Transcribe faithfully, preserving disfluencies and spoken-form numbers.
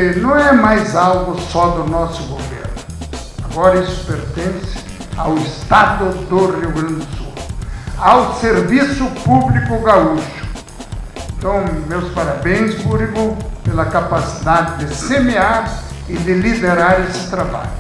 porque não é mais algo só do nosso governo. Agora isso pertence ao Estado do Rio Grande do Sul, ao Serviço Público Gaúcho. Então, meus parabéns, Búrigo, pela capacidade de semear e de liderar esse trabalho.